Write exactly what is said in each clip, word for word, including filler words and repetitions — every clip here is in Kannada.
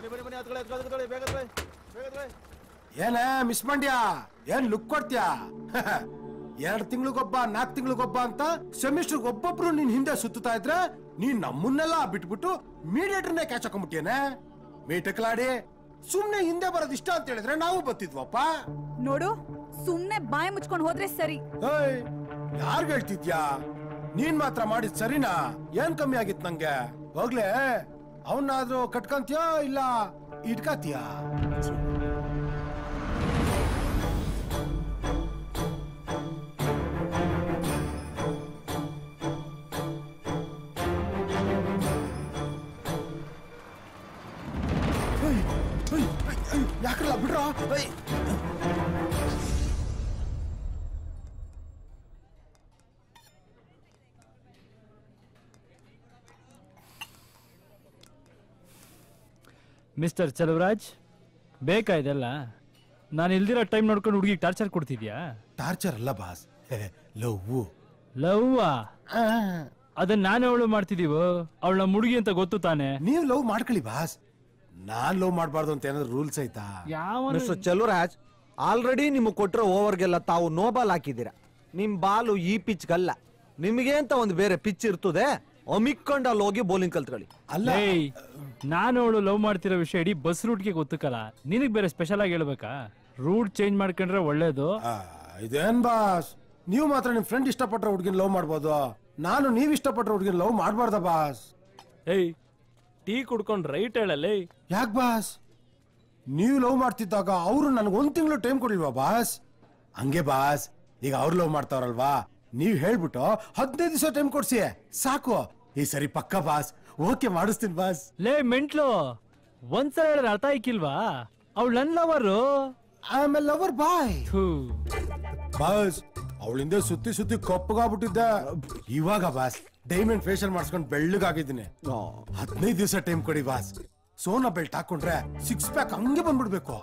ಏನ ಮಿಸ್ ಮಂಡ್ಯ ಏನ್ ಲುಕ್ ಕೊಡ್ತೀಯಾ? ಎರಡ್ ತಿಂಗಳಿಗೊಬ್ಬ ನಾಲ್ಕು ತಿಂಗಳಿಗೊಬ್ಬ ಅಂತ ಸೆಮಿಸ್ಟರ್ ಒಬ್ಬೊಬ್ರು ನಿನ್ ಹಿಂದೆ ಸುತ್ತಾ ಇದ್ರೆ ನೀನ್ ನಮ್ಮನ್ನೆಲ್ಲ ಬಿಟ್ಬಿಟ್ಟು ಮೀಡಿಯೇಟರ್ನೇ ಕ್ಯಾಚ್ ಹಾಕೊಂಡ್ಬಿಟ್ಟಿಯೇನೆ. ಮೀಟಕ್ಲಾಡಿ ಸುಮ್ನೆ ಹಿಂದೆ ಬರೋದ್ ಇಷ್ಟ ಅಂತ ಹೇಳಿದ್ರೆ ನಾವು ಬತ್ತಿದ್ವಪ್ಪ. ನೋಡು, ಸುಮ್ನೆ ಬಾಯಿ ಮುಚ್ಕೊಂಡು ಹೋದ್ರೆ ಸರಿ. ಯಾರ್ಗ್ ಹೇಳ್ತಿದ್ಯಾ? ನೀನ್ ಮಾತ್ರ ಮಾಡಿದ್ ಸರಿನಾ? ಏನ್ ಕಮ್ಮಿ ಆಗಿತ್ ನಂಗೆ? ಹೋಗ್ಲೇ, ಅವನಾದ್ರೂ ಕಟ್ಕಂತೀಯ ಇಲ್ಲ ಇಟ್ಕತೀಯ? ಯಾಕಲ್ಲ ಬಿಡ್ರ? ಮಿಸ್ಟರ್ ಚಲವರಾಜ್, ಬೇಕಾ ಇದೆಲ್ಲ? ನಾನು ಇಲ್ದಿರೋ ಟೈಮ್ ನೋಡ್ಕೊಂಡು ಹುಡುಗಿಗೆ ಟಾರ್ಚರ್ ಕೊಡ್ತಿದ್ಯಾ? ಟಾರ್ಚರ್ ಅಲ್ಲ ಬಾಸ್, ಲವ್. ಲವ್ವಾ? ಅದನ್ನ ನಾನೇ ಅವಳು ಮಾಡ್ತಿದೀವೋ? ಅವಳ ಮುಡುಗಿ ಅಂತ ಗೊತ್ತು ತಾನೆ? ನೀವ್ ಲವ್ ಮಾಡ್ಕೊಳ್ಳಿ ಬಾಸ್, ನಾನ್ ಲವ್ ಮಾಡ್ಬಾರ್ದು ಅಂತ ಏನಾದ್ರು ರೂಲ್ಸ್ ಐತಾ? ಮಿಸ್ಟರ್ ಚಲುರಾಜ್, ಆಲ್ರೆಡಿ ನಿಮಗೆ ಕೊಟ್ಟಿರೋ ಓವರ್ಗೆಲ್ಲ ತಾವು ನೋ ಬಾಲ್ ಹಾಕಿದ್ದೀರಾ. ನಿಮ್ ಬಾಲು ಈ ಪಿಚ್ಗಲ್ಲ, ನಿಮಗೆ ಅಂತ ಒಂದು ಬೇರೆ ಪಿಚ್ ಇರ್ತದೆ, ಅಮಿಕ್ಕೊಂಡು ಅಲ್ಲಿ ಹೋಗಿ ಬೌಲಿಂಗ್ ಕಲ್ತ್ಕೊಳ್ಳಿ. ಅಲ್ಲ, ನಾನು ಅವಳು ಲವ್ ಮಾಡ್ತಿರೋ ವಿಷಯ ಇಡೀ ಬಸ್ ರೂಟ್ಗೆ ಗೊತ್ತಕ್ಕಲ್ಲ, ನಿನಗ್ ಬೇರೆ ಸ್ಪೆಷಲ್ ಆಗಿ ಹೇಳ್ಬೇಕಾ? ರೂಟ್ ಚೇಂಜ್ ಮಾಡ್ಕೊಂಡ್ರೆ ಒಳ್ಳೇದು. ಇದೇನ್ ಬಾಸ್, ನೀವು ಮಾತ್ರ ನಿಮ್ ಫ್ರೆಂಡ್ ಇಷ್ಟಪಟ್ರೆ ಹುಡುಗಿನ ಲವ್ ಮಾಡ್ಬೋದು, ನಾನು ನೀವ್ ಇಷ್ಟಪಟ್ರೆ ಹುಡುಗಿನ ಲವ್ ಮಾಡ್ಬಾರ್ದ ಬಾಸ್? ಏಯ್, ಟೀ ಕುಡ್ಕೊಂಡ್ ರೈಟ್ ಹೇಳಲ್ಲೇ. ಯಾಕೆ ಬಾಸ್? ನೀವು ಲವ್ ಮಾಡ್ತಿದ್ದಾಗ ಅವರು ನನಗೆ ಒಂದ್ ತಿಂಗಳು ಟೈಮ್ ಕೊಡಿಲ್ವಾ ಬಾಸ್? ಹಂಗೆ ಬಾಸ್, ಈಗ ಅವ್ರು ಲವ್ ಮಾಡ್ತಾವ್ರಲ್ವಾ, ನೀವ್ ಹೇಳ್ಬಿಟ್ಟು ಹದಿನೈದು ದಿವಸ ಟೈಮ್ ಕೊಡ್ಸಿ ಸಾಕು. ಈ ಸರಿ ಪಕ್ಕ ಬಾಸ್, ಓಕೆ ಮಾಡಿಸ್ತೀನಿ ಬಾಸ್. ಲೇ ಮೆಂಟ್ಲು, ಒಂದ್ಸಲ ಹೇಳಿದ್ರೆ ಅರ್ಥ ಆಯ್ಕಿಲ್ವಾ? ಅವಳು ನನ್ ಲವರು. ಆಮೇಲೆ ಲವರ್ ಬಾಯ್ ಬಾಸ್. ಅವಳಿಂದ ಸುತ್ತಿ ಸುತ್ತಿ ಕಪ್ಪಗಾಗ್ಬಿಟ್ಟಿದ್ದೆ, ಇವಾಗ ಬಾಸ್ ಡೈಮಂಡ್ ಫೇಶಿಯಲ್ ಮಾಡಿಸ್ಕೊಂಡು ಬೆಳ್ಳಗಾಗಿದ್ದೀನಿ. ಹದಿನೈದು ದಿವಸ ಟೈಮ್ ಕೊಡಿ ಬಾಸ್. ಸೋನಾ ಬೆಲ್ಟ್ ಹಾಕೊಂಡ್ರೆ ಸಿಕ್ಸ್ ಪ್ಯಾಕ್ ಹಂಗೆ ಬಂದ್ಬಿಡ್ಬೇಕು.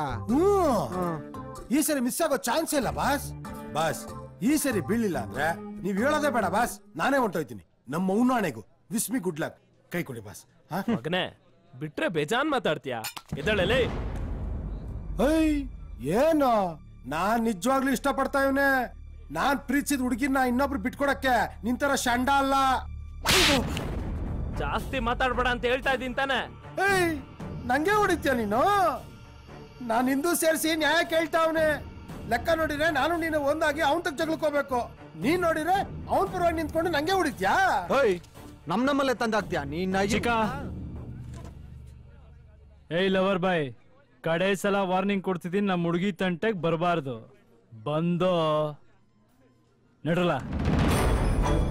ಈ ಸರಿ ಮಿಸ್ ಆಗೋ ಚಾನ್ಸ್ ಇಲ್ಲ ಬಾಸ್. ಬಾಸ್ ಈ ಸರಿ ಬೀಳಿಲ್ಲ ಅಂದ್ರೆ ನೀವ್ ಹೇಳೋದೇ ಬೇಡ ಬಾಸ್, ನಾನೇ ಹೊಂಟೋಯ್ತೀನಿ. ನಮ್ಮ ಮೌನಾಣೆಗೂ ವಿಸ್ಮಿ ಗುಡ್ ಲಕ್. ಕೈ ಕೊಡಿ ಬಾಸ್. ಮಗನೇ, ಬಿಟ್ರೆ ಬೇಜಾನ್ ಮಾತಾಡ್ತೀಯಾ? ಎದಳಲೇ. ಏಯ್, ಏನು? ನಾನ್ ನಿಜವಾಗ್ಲೂ ಇಷ್ಟ ಪಡ್ತಾ ಇವನೇ. ನಾನ್ ಪ್ರೀತಿಸಿದ ಹುಡುಗಿನ ಇನ್ನೊಬ್ರು ಬಿಟ್ಕೊಡಕ್ಕೆ ನಿಂತರ ಶಂಡ ಅಲ್ಲ. ಜಾಸ್ತಿ ಮಾತಾಡ್ಬೇಡ ಅಂತ ಹೇಳ್ತಾ ಇದ್ದೀನಿ ತಾನೆ. ಏಯ್, ನಂಗೆ ಹೊಡಿತ್ಯಾ ನೀನು? ನಾನ್ ಹಿಂದೂ ಸೇರಿಸಿ ನ್ಯಾಯ ಕೇಳ್ತಾವನೆ. ಲೆಕ್ಕ ನೋಡಿದ್ರೆ ನಾನು ನೀನು ಒಂದಾಗಿ ಅವನ್ ತಗ ಜಗಳಕೋಬೇಕು. ನೀನ್ ನೋಡಿದ್ರೆ ಅವನ್ ಪರವಾಗಿ ನಿಂತ್ಕೊಂಡು ನಂಗೆ ಹೊಡಿತ್ಯಾ? ಏಯ್, ನಮ್ ನಮ್ಮಲ್ಲೇ ತಂದಾಕ್ತಿಯಾ ನೀನ್? ಏಯ್ ಲವರ್ ಬಾಯ್, ಕಡೆ ಸಲ ವಾರ್ನಿಂಗ್ ಕೊಡ್ತಿದ್ದೀನಿ, ನಮ್ಮ ಹುಡುಗಿ ತಂಟೆಗ್ ಬರಬಾರ್ದು. ಬಂದೋ ನಡ್ರಲ್ಲ.